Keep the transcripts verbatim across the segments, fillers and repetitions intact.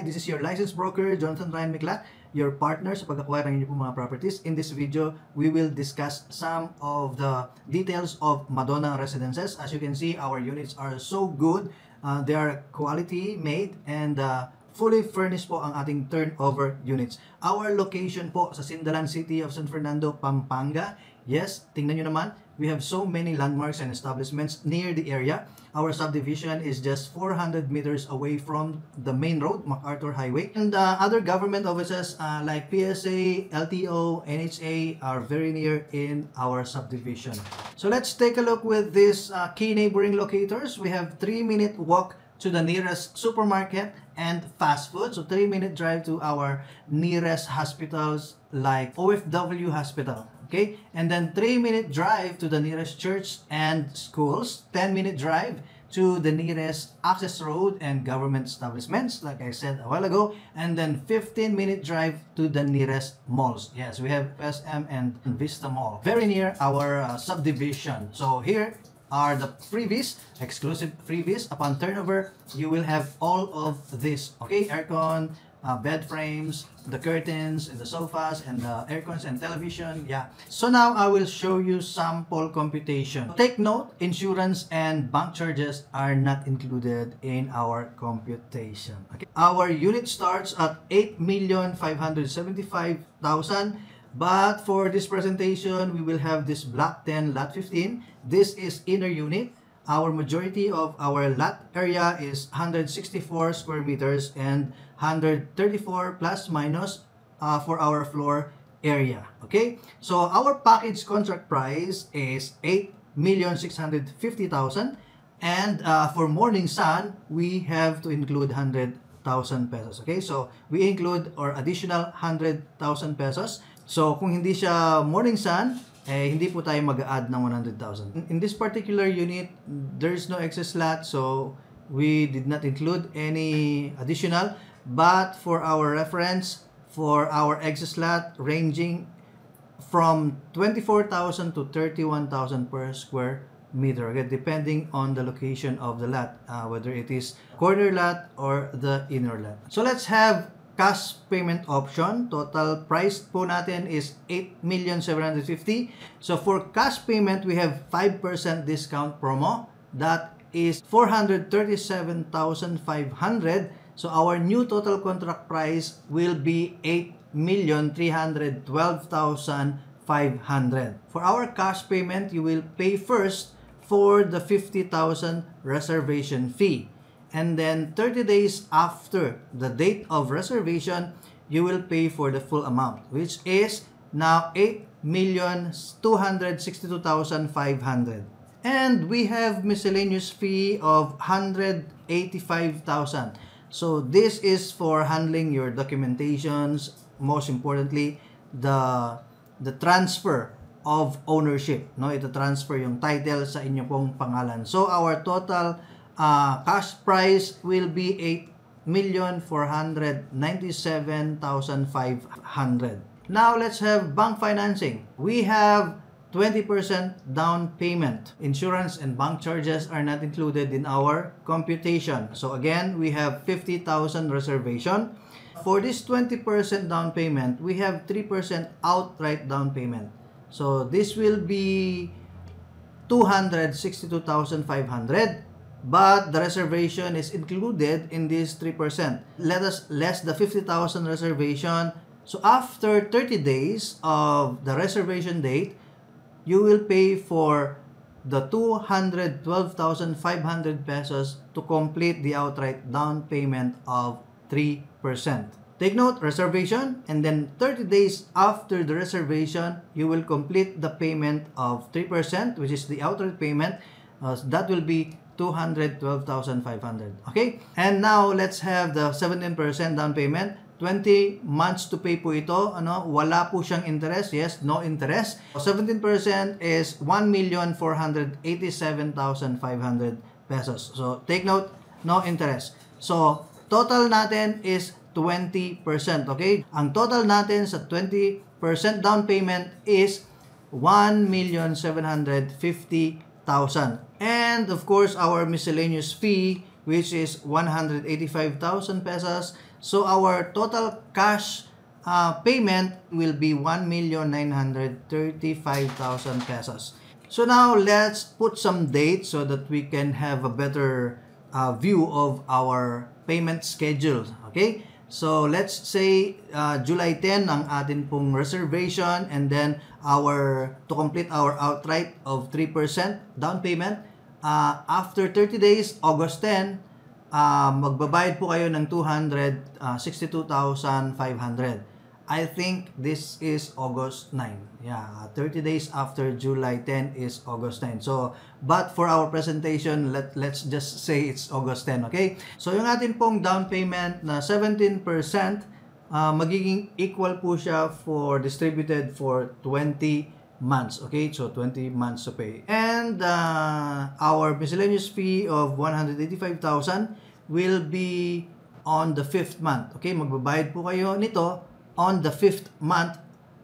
This is your licensed broker, Jonathan Ryan Miklat, your partner sa pag-acquire ng inyong mga properties. In this video, we will discuss some of the details of Madonna Residences. As you can see, our units are so good. Uh, they are quality made and uh, fully furnished po ang ating turnover units. Our location po sa Sindalan City of San Fernando, Pampanga. Yes, tingnan nyo naman, we have so many landmarks and establishments near the area. Our subdivision is just four hundred meters away from the main road, MacArthur Highway. And uh, other government offices uh, like P S A, L T O, N H A are very near in our subdivision. So let's take a look with these uh, key neighboring locators. We have three minute walk to the nearest supermarket and fast food. So three minute drive to our nearest hospitals like O F W Hospital. Okay, and then three minute drive to the nearest church and schools, ten minute drive to the nearest access road and government establishments, like I said a while ago, and then fifteen minute drive to the nearest malls. Yes, we have S M and Vista Mall, very near our uh, subdivision. So here are the freebies, exclusive freebies. Upon turnover, you will have all of this, okay? Aircon, Uh, bed frames, the curtains, and the sofas, and the aircons and television. Yeah. So now I will show you sample computation. Take note, insurance and bank charges are not included in our computation. Okay. Our unit starts at eight million five hundred seventy-five thousand. But for this presentation, we will have this block ten, lot fifteen. This is inner unit. Our majority of our lot area is one hundred sixty-four square meters and one hundred thirty-four plus minus uh, for our floor area. Okay, so our package contract price is eight million six hundred fifty thousand, and uh, for Morning Sun we have to include one hundred thousand pesos. Okay, so we include or additional one hundred thousand pesos. So kung hindi siya Morning Sun, eh, hindi po tayo mag-add ng one hundred thousand. In this particular unit, there's no excess lot, so we did not include any additional. But for our reference, for our excess lot ranging from twenty-four thousand to thirty-one thousand per square meter, okay, depending on the location of the lot, uh, whether it is corner lot or the inner lot. So let's have cash payment option. Total price po natin is eight million seven hundred fifty. So for cash payment, we have five percent discount promo. That is four hundred thirty-seven thousand five hundred. So our new total contract price will be eight million three hundred twelve thousand five hundred. For our cash payment, you will pay first for the fifty thousand reservation fee. And then thirty days after the date of reservation, you will pay for the full amount, which is now eight million two hundred sixty-two thousand five hundred. And we have miscellaneous fee of one hundred eighty-five thousand. So this is for handling your documentations, most importantly, the the transfer of ownership, no? Ito transfer yung title sa inyo pong pangalan. So our total Uh, cash price will be eight million four hundred ninety-seven thousand five hundred. Now let's have bank financing. We have twenty percent down payment. Insurance and bank charges are not included in our computation. So again, we have fifty thousand reservation. For this twenty percent down payment, we have three percent outright down payment. So this will be two hundred sixty-two thousand five hundred. But the reservation is included in this three percent. Let us less the fifty thousand reservation. So after thirty days of the reservation date, you will pay for the two hundred twelve thousand five hundred pesos to complete the outright down payment of three percent. Take note, reservation, and then thirty days after the reservation, you will complete the payment of three percent, which is the outright payment. Uh, that will be two hundred twelve thousand five hundred. Okay? And now, let's have the seventeen percent down payment. twenty months to pay po ito. Ano? Wala po siyang interest. Yes, no interest. seventeen percent is one million four hundred eighty-seven thousand five hundred pesos. So, take note, no interest. So, total natin is twenty percent. Okay? Ang total natin sa twenty percent down payment is one million seven hundred fifty thousand. And of course, our miscellaneous fee, which is one hundred eighty-five thousand pesos. So our total cash uh, payment will be one million nine hundred thirty-five thousand pesos. So now let's put some dates so that we can have a better uh, view of our payment schedule. Okay? So let's say uh, July tenth ang atin pong reservation, and then our to complete our outright of three percent down payment. Uh, after thirty days, August tenth, uh, magbabayad po kayo ng two hundred sixty-two thousand five hundred. I think this is August ninth. Yeah, thirty days after July tenth is August ninth. So, but for our presentation, let, let's just say it's August tenth, okay? So, yung atin pong down payment na seventeen percent, uh, magiging equal po siya for distributed for twenty months, okay? So, twenty months to pay. And uh, our miscellaneous fee of one hundred eighty-five thousand will be on the fifth month, okay? Magbabayad po kayo nito on the fifth month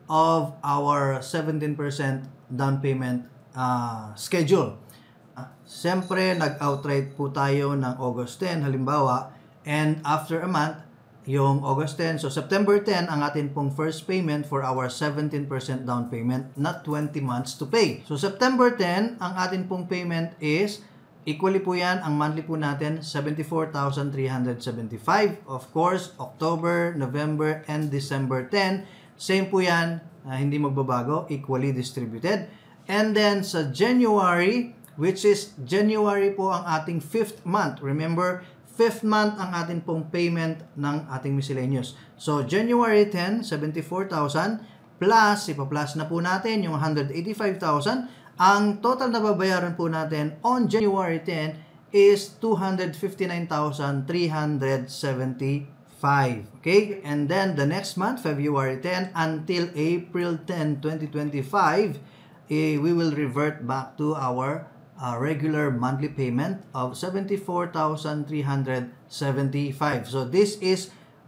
of our seventeen percent down payment uh, schedule. Uh, Siyempre, nag-outright po tayo ng August tenth, halimbawa, and after a month, yung August tenth, so September tenth, ang atin pong first payment for our seventeen percent down payment, not twenty months to pay. So September tenth, ang atin pong payment is equally po yan, ang monthly po natin, seventy-four thousand three hundred seventy-five. Of course, October, November, and December tenth, same po yan, uh, hindi magbabago, equally distributed. And then sa January, which is January po ang ating fifth month. Remember, fifth month ang ating pong payment ng ating miscellaneous. So January tenth, seventy-four thousand, plus, ipa-plus na po natin yung one hundred eighty-five thousand. Ang total na babayaran po natin on January tenth is two hundred fifty-nine thousand three hundred seventy-five. Okay? And then the next month, February tenth until April tenth, twenty twenty-five, eh, we will revert back to our uh, regular monthly payment of seventy-four thousand three hundred seventy-five. So this is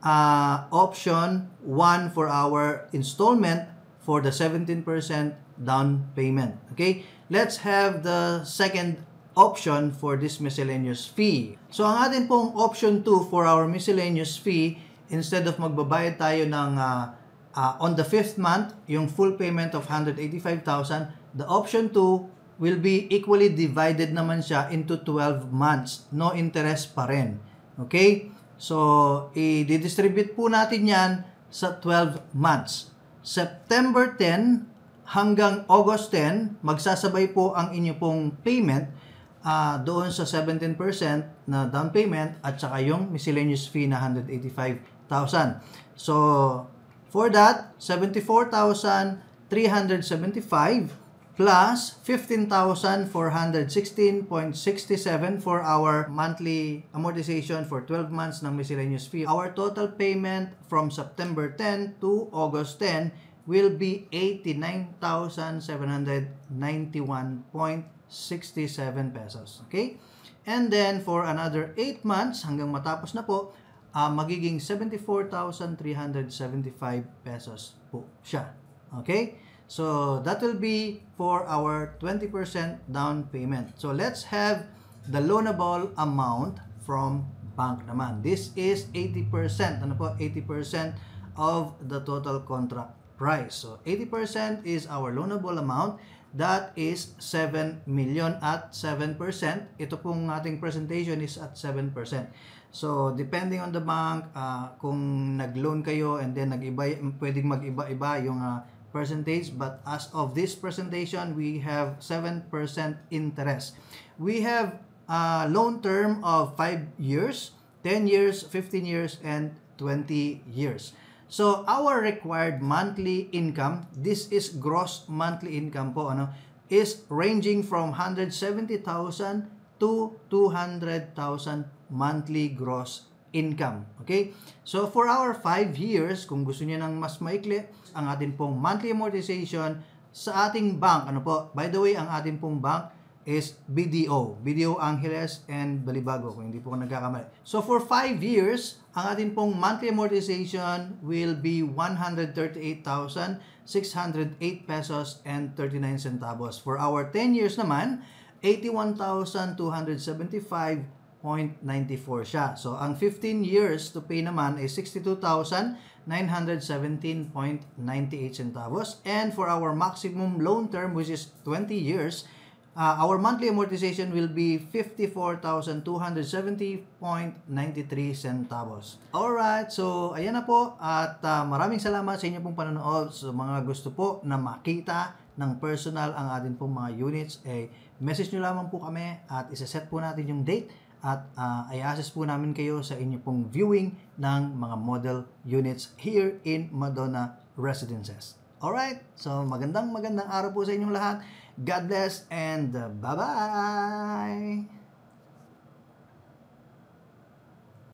uh, option one for our installment for the seventeen percent down payment. Okay, let's have the second option for this miscellaneous fee. So ang atin pong option two for our miscellaneous fee, instead of magbabayad tayo ng uh, uh, on the fifth month, yung full payment of one hundred eighty-five thousand, the option two will be equally divided naman siya into twelve months. No interest pa rin. Okay, so i-distribute po natin yan sa twelve months. September tenth hanggang August tenth, magsasabay po ang inyo pong payment uh, doon sa seventeen percent na down payment at saka yung miscellaneous fee na one hundred eighty-five thousand. So, for that, seventy-four thousand three hundred seventy-five plus fifteen thousand four hundred sixteen point six seven for our monthly amortization for twelve months ng miscellaneous fee. Our total payment from September tenth to August tenth will be eighty-nine thousand seven hundred ninety-one point six seven pesos. Okay? And then, for another eight months, hanggang matapos na po, uh, magiging seventy-four thousand three hundred seventy-five pesos po siya. Okay? So, that will be for our twenty percent down payment. So, let's have the loanable amount from bank naman. This is eighty percent. Ano po? eighty percent of the total contract price. So, eighty percent is our loanable amount. That is seven million at seven percent. Ito pong ating presentation is at seven percent. So, depending on the bank, uh, kung nag-loan kayo and then nag-iba, pwedeng mag-iba-iba yung uh, percentage. But as of this presentation, we have seven percent interest. We have a loan term of five years, ten years, fifteen years, and twenty years. So, our required monthly income, this is gross monthly income po, ano, is ranging from one hundred seventy thousand to two hundred thousand monthly gross income. Okay? So, for our five years, kung gusto niyo ng mas maikli, ang atin pong monthly amortization sa ating bank, ano po, by the way, ang atin pong bank is B D O, B D O Angeles and Balibago, kung hindi po ako nagkakamali. So, for five years, ang atin pong monthly amortization will be one hundred thirty-eight thousand six hundred eight pesos and thirty-nine centavos. For our ten years naman, eighty-one thousand two hundred seventy-five point nine four siya. So, ang fifteen years to pay naman ay sixty-two thousand nine hundred seventeen point nine eight centavos. And for our maximum loan term, which is twenty years, uh, our monthly amortization will be fifty-four thousand two hundred seventy point nine three centavos. Alright, so ayan na po. At uh, maraming salamat sa inyo pong panonood. So, mga gusto po na makita ng personal ang atin pong mga units, eh, message nyo lamang po kami at isa-set po natin yung date at uh, i-assess po namin kayo sa inyo pong viewing ng mga model units here in Madonna Residences. Alright, so magandang magandang araw po sa inyong lahat. God bless and uh, bye-bye!